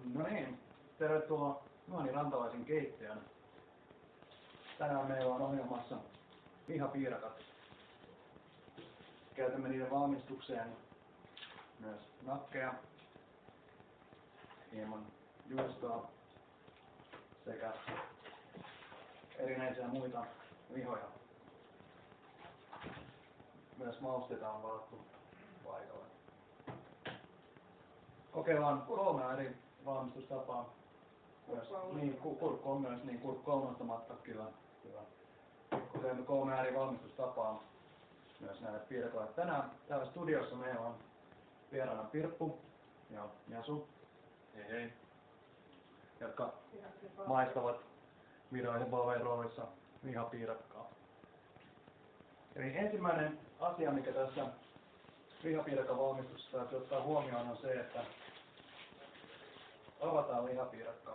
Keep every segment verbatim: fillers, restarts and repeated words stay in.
No niin, tervetuloa Juhani Rantalaisen keittiön. Tänään meillä on ohjelmassa lihapiirakat. Käytämme niiden valmistukseen myös nakkeja, hieman juustoa sekä erinäisiä muita lihoja. Myös mausteita on varattu paikalle. Kokeillaan kolme eri valmistustapaa. Myös, niin, kurkku on myös, niin kurkku on nostamatta, kyllä. Hyvä. Kokeillaan kolme eri valmistustapaa myös näille piirakoille. Tänään täällä studiossa meillä on vieraana Pirppu ja Jasu, hei hei, jotka maistavat Viroisen Valveen roolissa lihapiirakkaa. Eli ensimmäinen asia, mikä tässä lihapiirakan valmistuksessa täytyy ottaa huomioon, on se, että avataan lihapiirakkaa.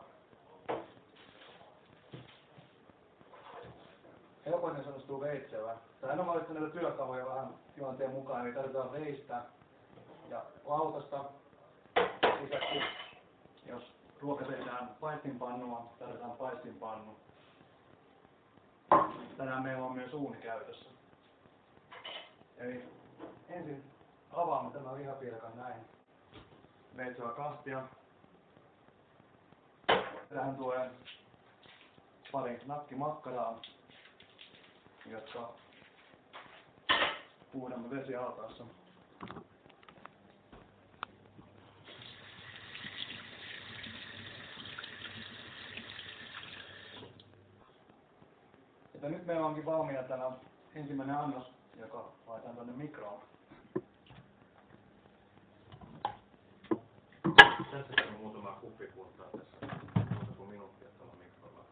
Helpoiten se onnistuu veitsellä. Tähän on valittu näitä työkaluja vähän tilanteen mukaan, eli tarvitaan veistä ja lautasta. Lisäksi, jos ruoka tehdään paistinpannua, tarvitaan paistinpannu. Tänään meillä on myös uuni käytössä. Eli ensin avaamme tämän lihapiirakan näin. Veitsellä kahtia. Tähän tulee pari nakkimakkaraa, jotka puhudamme vesi altaassa. Ja nyt meillä onkin valmiina tämä ensimmäinen annos, joka laitetaan tuonne mikroon. Tässä on muutama kuppikuntaa tässä. Muutama minuuttia tuolla mikrolla.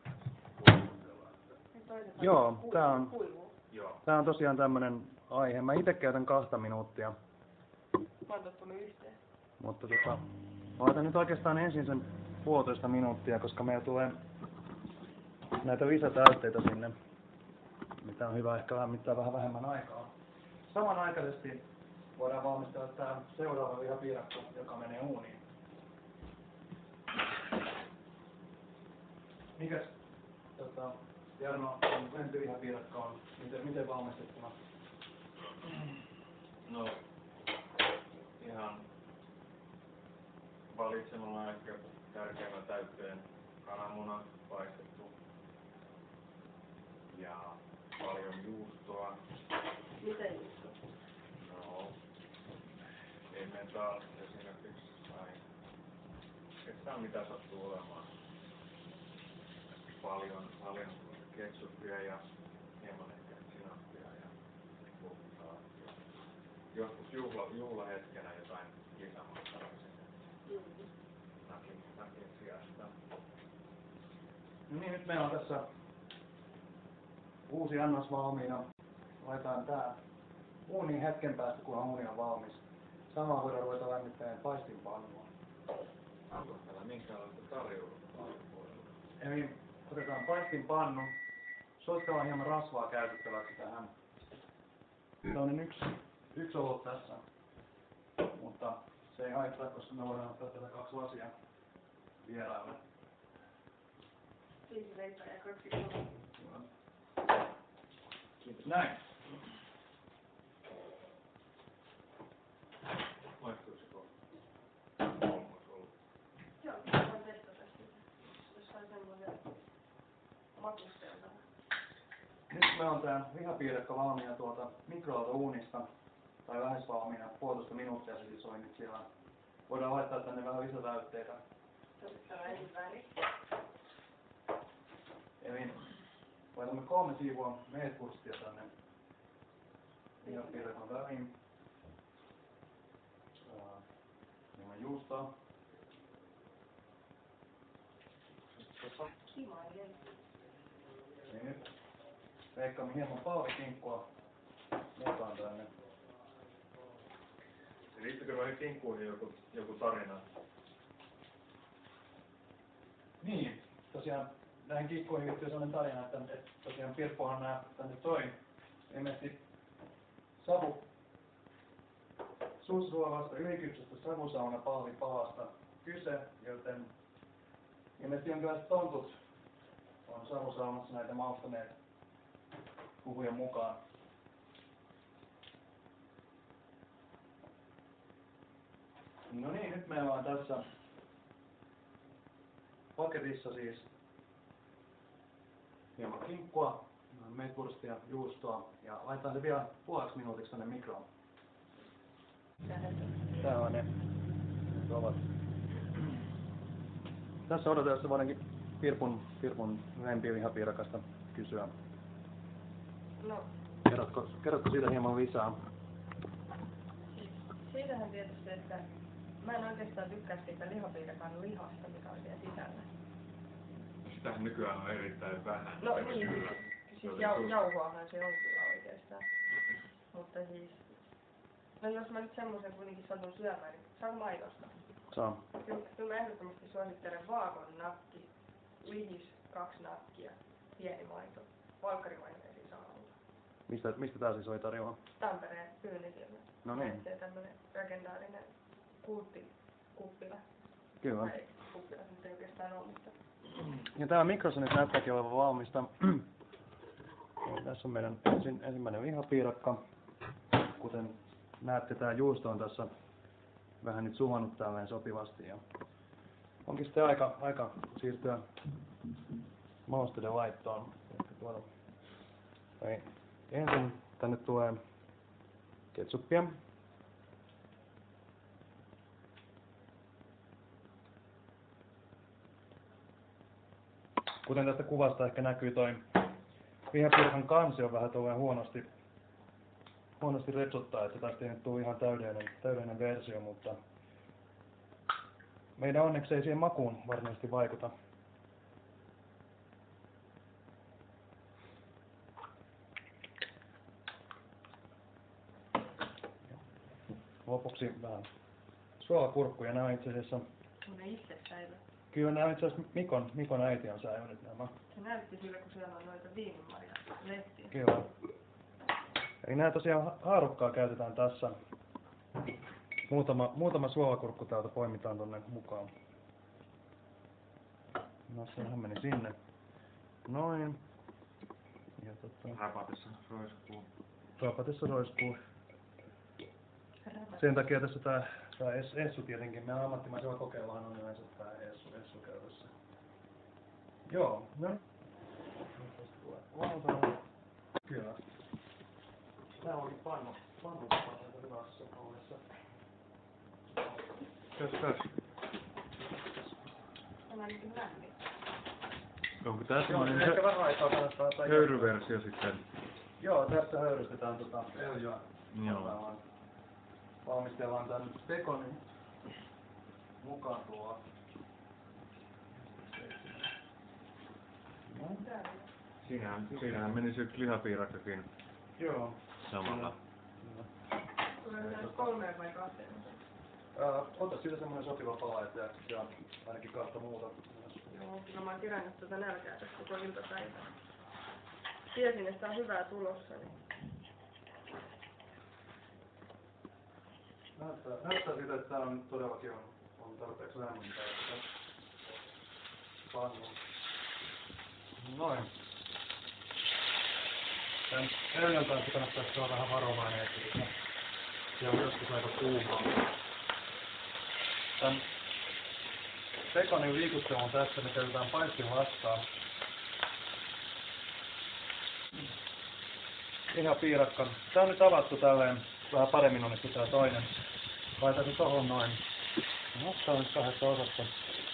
Joo, tää on, Joo. tää on tosiaan tämmönen aihe. Mä ite käytän kahta minuuttia. Mä oon tottunut yhteen. Mutta tota, mä laitan nyt oikeastaan ensin sen puolitoista minuuttia, koska meillä tulee näitä lisätäytteitä sinne, mitä on hyvä ehkä lämmittää vähän vähemmän aikaa. Samanaikaisesti voidaan valmistella tää seuraava lihapiirakka, joka menee uuniin. Mikäs tota, Jarno, lempilihapiirakka on? Miten, miten valmistettuna? No, ihan valitsemalla ehkä tärkeimmän täytteen kananmuna paistettu ja paljon juustoa. Mitä juustoa? No, emmental esimerkiksi tai ketään mitä sattuu olemaan. Paljon, paljon ketsuppia ja hieman ehkä sinappia ja lupsaa. Joskus juhla, juhlahetkenä jotain lisämakkaraa sinne nakin, nakin sijasta. No niin, nyt meillä on tässä uusi annos valmiina. Laitetaan tää uuniin hetken päästä, kunhan uuni on valmis. Samaan voidaan ruveta lämmittämään paistinpannua. Onko täällä minkälaista tarjoulua puolella? Eli otetaan paistinpannu. Suositellaan hieman rasvaa käytettäväksi tähän. Tällainen yksi, yksi olut tässä. Mutta se ei haittaa, koska me voidaan ottaa tätä kaksi lasia vieraille. Viisi leipää ja kaksi kolme. Kiitos. Näin. Maistuisiko kolmas ollut? Joo, mä voin testata sitä. Jos sai semmoisen makustelta. Nyt meillä on tää lihapiirakka valmiina tuolta mikroaaltouunista. Tai lähes valmiina, puolitoista minuuttia se siis oli nyt siellä. Voidaan laittaa tänne vähän lisätäytteitä. Toivottavasti ensin väri. Eli laitamme kolme siivua meetwurstia tänne lihapiirakan väliin. Hieman juustoa. Kimainen. Niin nyt leikkaamme hieman paavikinkkua mukaan tänne. Liittyykö noihin kinkkuihin joku, joku tarina? Niin, tosiaan näihin kinkkuihin liittyy sellainen tarina, että, että tosiaan Pirppuhan nää tänne toi ilmeisesti savu sussuavasta ylikypsästä savusauna paalipalasta kyse, joten ilmeisesti jonkinlaiset tontut on savusaunassa näitä maustaneet huhujen mukaan. No niin, nyt meillä on tässä paketissa siis hieman kinkkua, meitwurstia, juustoa ja laitetaan se vielä puoleksi minuutiksi tänne mikroon. Tää on ne. Nyt ovat. Tässä odotellessa voidaankin Pirpun, Pirpun lempivihapiirakasta kysyä. No, Kerrotko, kerrotko siitä hieman lisää? siis siitähän tietysti, että mä en oikeastaan tykkää siitä lihapiirakan lihasta, mikä on siellä sisällä. Sitä nykyään on erittäin vähän. No niin, siis jau, jauhoahan se on kyllä oikeastaan. Mutta siis, no jos mä nyt semmoisen kuitenkin satun syömään, niin saanko maitosta? Saa. Kyllä, kyllä mä ehdottomasti suosittelen vaakon nakki, lihis, kaksi nakkia, pieni maito. Valkkarimajoneesi saa olla. Mistä, mistä tää siis oli tarjolla? Tampereen Pyynifirma. No niin. Se tämmönen legendaarinen kulttikuppila. Kyllä. Tai kuppila se nyt ei oikeastaan ole, mutta... Ja tää mikrossa nyt näyttääkin olevan valmista. Tässä on meidän ensin, ensimmäinen lihapiirakka. Kuten näette, tää juusto on tässä vähän nyt suhannut tälleen sopivasti. Ja onkin sitten aika, aika siirtyä mausteiden laittoon. Tuoda. Eli ensin tänne tulee ketsuppia. Kuten tästä kuvasta ehkä näkyy, toi lihapiirakan kansi on vähän tuollainen huonosti, huonosti retsottaa, että tästä ei nyt tule ihan täydellinen, täydellinen versio, mutta meidän onneksi ei siihen makuun varsinaisesti vaikuta. Lopuksi vähän suolakurkkuja. Nämä on itse asiassa... Mä itse säilö. Kyllä nämä itse asiassa Mikon, Mikon äiti on säilynyt nämä. Se näytti sillä, kun siellä on noita viinimarja lehtiä. Kyllä. Eli nämä tosiaan haarukkaa käytetään tässä. Muutama, muutama suolakurkku täältä poimitaan tonne mukaan. No sehän meni sinne. Noin. Ja tota... Rapatessa roiskuu. Rapatessa roiskuu. Sen takia tässä tää, tää essu tietenkin, meidän ammattimaisella kokeillahan on yleensä tää essu, essu käytössä. Joo, no. Kyllä. Tää onkin pannu, pannu hyvässä ollessa. Käs, käs. On ainakin lämmin. Onko tää Joo, semmonen niin ehkä vähän aikaa kannattaa tai... höyryversio sitten? Joo, tässä höyrystetään tota öljyä. Joo. Valmistellaan tän pekonin mukaan tuolla. No. Siinähän, siinähän meni se lihapiirakkakin Joo. samalla. Tulee se kolmeen vai kahteen? Uh, ota siitä semmoinen sopiva pala, että ja ainakin kahta muuta. Joo, kyllä mä oon kerännyt tuota nälkää tässä koko iltapäivää. Tiesin, että on hyvää tulossa, niin... Näyttää, näyttää siltä, että tää on todellakin on, on tarpeeksi lämmintä. Pannu. Noin. Tän öljyn kanssa kannattaisi olla vähän varovainen, että se on joskus aika kuumaa. Tän pekonin liikuttelun tässä me käytetään paistin vastaan. Ihan piirakka. Tää on nyt avattu tälleen vähän paremmin onnistu tää toinen. Laitan se tohon noin. No, tää on nyt kahdessa osassa.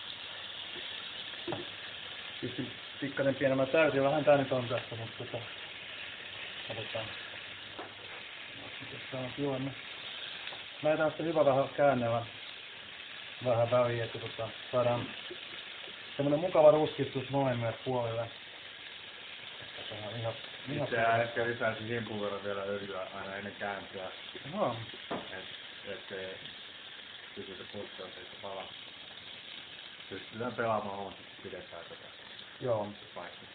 Pistin pikkasen pienemmän täysin. Vähän tää nyt on tässä, mutta tota... Katsotaan. Mitäs tää on tilanne? Lähdetään sitten hyvä vähän käännellä. Vähän väliin, että tota, saadaan semmonen mukava ruskistus molemmille puolille. Ihan, ihan Itseään ehkä lisäisi himpun verran vielä öljyä aina ennen kääntöä. Joo. Et, et se pysyy se pusteus eikä pala. Pystytään pelaamaan huomattavasti pidetään tätä. Joo. Paikkaa.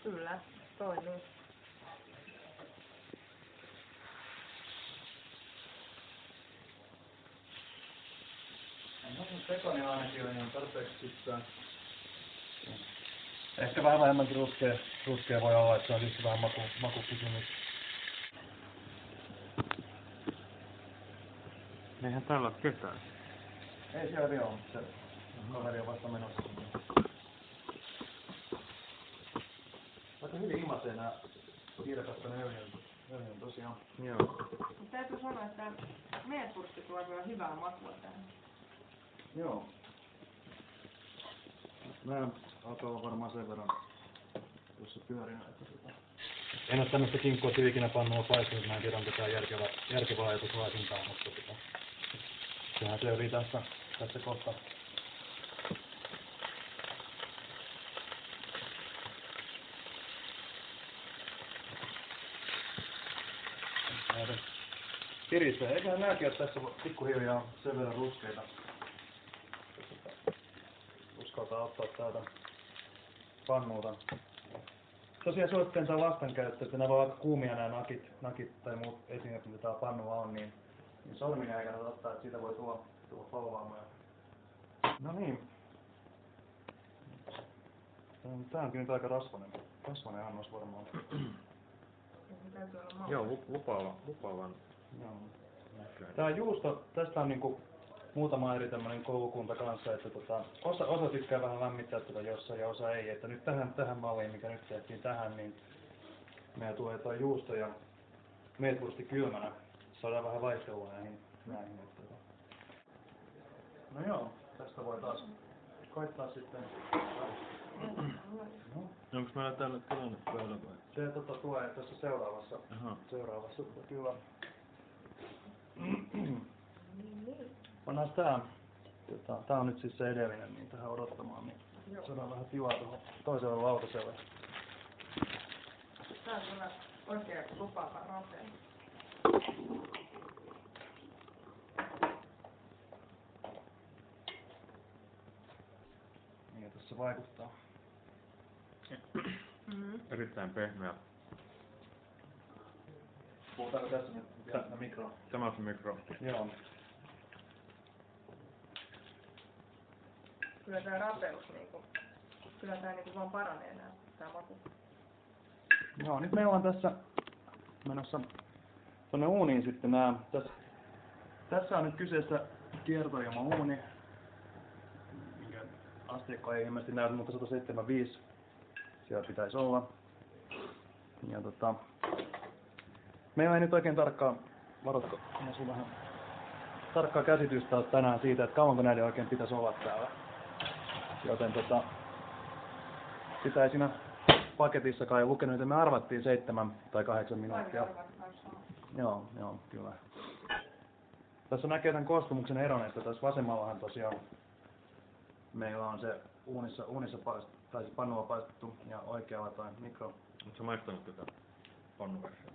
Kyllä, toimii. No, pekoni ainakin on ihan tarpeeksi sisään. Ehkä vähän vähemmänkin ruskea, ruskea voi olla, että se on siis vähän maku, makukysymys. Eihän täällä ole ketään. Ei siellä vielä ole, mutta se kaveri on vasta menossa. Aika hyvin ilmaisee nää kirkasta ne öljyn, öljyn tosiaan. Joo. Täytyy sanoa, että meetpurkki tuo kyllä hyvää makua tähän. Joo. Nää alkaa olla varmaan sen verran tuossa pyörinä, että tota... En oo tämmöstä kinkkua ikinä pannua paistanut, mä en tiedä onko tää järkevä, järkevä ajatus laisinkaan, mutta tota... Sehän selvii tässä, tässä kohtaa. Näitä piristää. Eiköhän nääkin oo tässä pikkuhiljaa sen verran ruskeita. Uskaltaa ottaa täältä pannulta. Tosiaan suosittelen tää lastenkäyttö, että nämä voi olla kuumia nämä nakit, nakit tai muut esineet, mitä täällä pannulla on, niin, niin sormia ei kannata ottaa, että siitä voi tulla, tulla polvaamaan. No niin. Tää onkin nyt aika rasvanen, rasvanen annos varmaan. Joo, lupaava, lupaavan. Joo. Tää juusto, tästä on niinku muutama eri tämmönen koulukunta kanssa, että tota, osa, osa tykkää vähän lämmittää tätä jossain ja osa ei. Että nyt tähän, tähän malliin, mikä nyt tehtiin tähän, niin meillä tulee tuo juusto ja meetwursti kylmänä. Saadaan vähän vaihtelua näihin. näihin että, tota. No joo, tästä voi taas koittaa sitten. No. Onko meillä täällä tilanne päällä vai? Se tota, tulee tässä seuraavassa. Aha. Seuraavassa tota, kyllä. Pannaan tää. Tota, tää on nyt siis se edellinen, niin tähän odottamaan, niin joo. Saadaan vähän tilaa tuohon toiselle lautaselle. Tää on kyllä oikein lupaava rapea. Niin, tässä vaikuttaa. Mm-hmm. Erittäin pehmeä. Puhutaanko tässä nyt vielä sitä mikroa? Tämä on se mikro. Joo. Kyllä tää rapeus niinku, kyllä tää niinku vaan paranee nää, tää maku. Joo, nyt meillä on tässä menossa tonne uuniin sitten nää. Tässä, tässä on nyt kyseessä kiertoilma uuni. Minkä asteikko ei ilmeisesti näy, mutta sata seitsemänkymmentäviisi siellä pitäisi olla. Ja tota, meillä ei nyt oikein tarkkaa, varoitko, mä sun vähän tarkkaa käsitystä ole tänään siitä, että kauanko näiden oikein pitäisi olla täällä. Joten tota, sitä ei siinä paketissa kai lukenut, että me arvattiin seitsemän tai kahdeksan minuuttia. Joo, joo, kyllä. Tässä näkee tämän koostumuksen eron, että tässä vasemmallahan tosiaan meillä on se uunissa, uunissa paistettu, tai se pannulla paistettu ja oikealla toi mikro. Oletko sä maistanut tätä pannuversiota?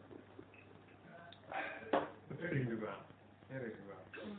Eri hyvää. Eri hyvää.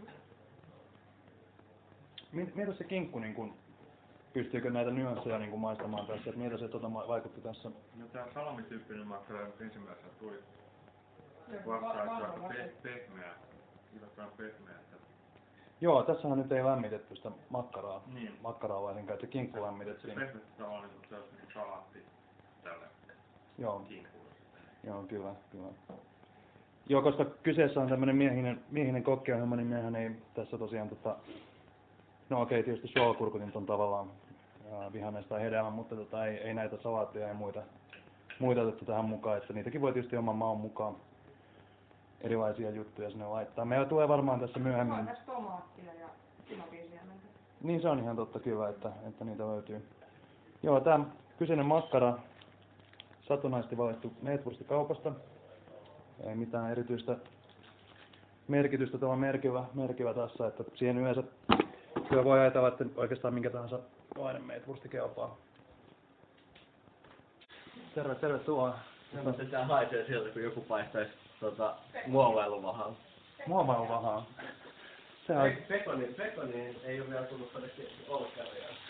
Miltä se kinkku, niin kun, pystyykö näitä nyansseja niin kun maistamaan tässä, että miltä se tota vaikutti tässä? No tää salamityyppinen makkara ensimmäisenä tuli vastaan aika pehmeä. Yllättävän pehmeä. Joo, tässähän nyt ei lämmitetty sitä makkaraa. Niin. Makkaraa laisinkaan, että kinkku lämmitettiin. Se pehmeä tavallaan niin kuin se olisi niin salaatti tälle Joo. kinkulle. Joo, kyllä, kyllä. Joo, koska kyseessä on tämmönen miehinen, miehinen kokkiohjelma, niin mehän ei tässä tosiaan tota... No okei, okay, tietysti suolakurkutin on tavallaan vihannes tai hedelmä, mutta tota, ei, ei näitä salaatteja ja muita, muita otettu tähän mukaan, että niitäkin voi tietysti oman maun mukaan erilaisia juttuja sinne laittaa. Meillä tulee varmaan tässä myöhemmin... On tässä tomaattia ja sinapiisiementä. Niin se on ihan totta kyllä, että, että niitä löytyy. Joo, tää kyseinen makkara, satunnaisesti valittu meetwurstikaupasta. Ei mitään erityistä merkitystä tuolla merkillä, merkillä tässä, että siihen yleensä kyllä voi ajatella, että oikeastaan minkä tahansa lainen meetwursti kelpaa. Terve, tervetuloa. No, se tää haisee sieltä, kun joku paistaisi tota, muovailuvahaa. Muovailuvahaa. Se on... Pekoni, pekoni ei ole vielä tullut tänne ollenkaan.